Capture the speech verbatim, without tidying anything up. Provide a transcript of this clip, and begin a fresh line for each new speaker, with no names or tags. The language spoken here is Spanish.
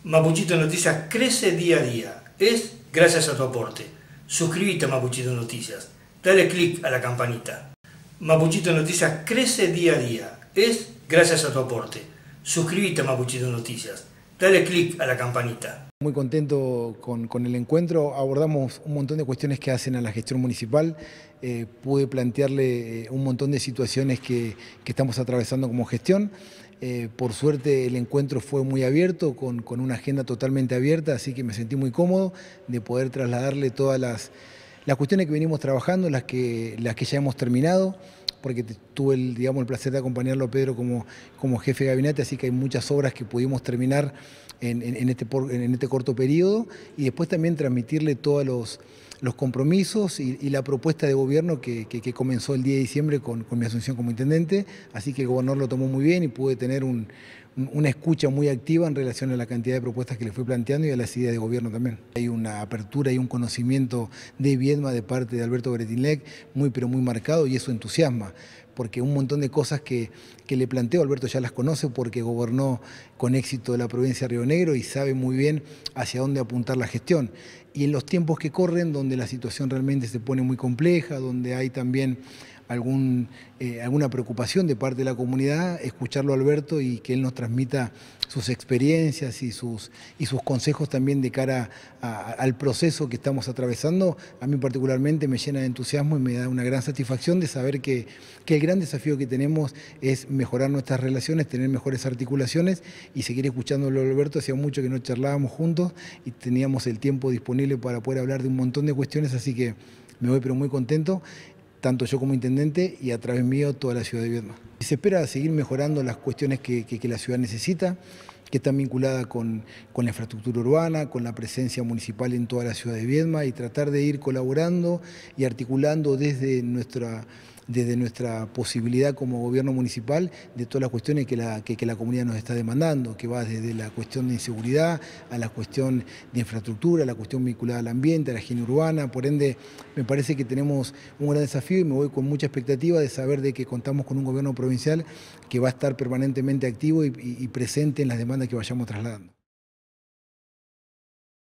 Mapuchito Noticias crece día a día. Es gracias a tu aporte. Suscríbete a Mapuchito Noticias. Dale click a la campanita. Mapuchito Noticias crece día a día. Es gracias a tu aporte. Suscríbete a Mapuchito Noticias. Dale click a la campanita.
Muy contento con, con el encuentro. Abordamos un montón de cuestiones que hacen a la gestión municipal. Eh, pude plantearle un montón de situaciones que, que estamos atravesando como gestión. Eh, por suerte el encuentro fue muy abierto, con, con una agenda totalmente abierta, así que me sentí muy cómodo de poder trasladarle todas las, las cuestiones que venimos trabajando, las que, las que ya hemos terminado, porque tuve el, digamos, el placer de acompañarlo a Pedro como, como jefe de gabinete, así que hay muchas obras que pudimos terminar en, en, en, este, en este corto periodo, y después también transmitirle todos los, los compromisos y, y la propuesta de gobierno que, que, que comenzó el diez de diciembre con, con mi asunción como intendente, así que el gobernador lo tomó muy bien y pude tener un, una escucha muy activa en relación a la cantidad de propuestas que le fui planteando y a las ideas de gobierno también. Hay una apertura y un conocimiento de Viedma de parte de Alberto Bretilnec muy pero muy marcado, y eso entusiasma, porque un montón de cosas que, que le planteo, Alberto ya las conoce porque gobernó con éxito la provincia de Río Negro y sabe muy bien hacia dónde apuntar la gestión. Y en los tiempos que corren, donde la situación realmente se pone muy compleja, donde hay también algún, eh, alguna preocupación de parte de la comunidad, escucharlo a Alberto y que él nos transmita sus experiencias y sus, y sus consejos también de cara a, al proceso que estamos atravesando, a mí particularmente me llena de entusiasmo y me da una gran satisfacción de saber que, que el gran desafío que tenemos es mejorar nuestras relaciones, tener mejores articulaciones y seguir escuchándolo a Alberto. Hacía mucho que no charlábamos juntos y teníamos el tiempo disponible para poder hablar de un montón de cuestiones, así que me voy pero muy contento, tanto yo como intendente y a través mío toda la ciudad de Viedma. Se espera seguir mejorando las cuestiones que, que, que la ciudad necesita, que están vinculadas con, con la infraestructura urbana, con la presencia municipal en toda la ciudad de Viedma, y tratar de ir colaborando y articulando desde nuestra, desde nuestra posibilidad como gobierno municipal de todas las cuestiones que la, que, que la comunidad nos está demandando, que va desde la cuestión de inseguridad a la cuestión de infraestructura, a la cuestión vinculada al ambiente, a la higiene urbana. Por ende, me parece que tenemos un gran desafío y me voy con mucha expectativa de saber de que contamos con un gobierno provincial que va a estar permanentemente activo y, y, y presente en las demandas que vayamos trasladando.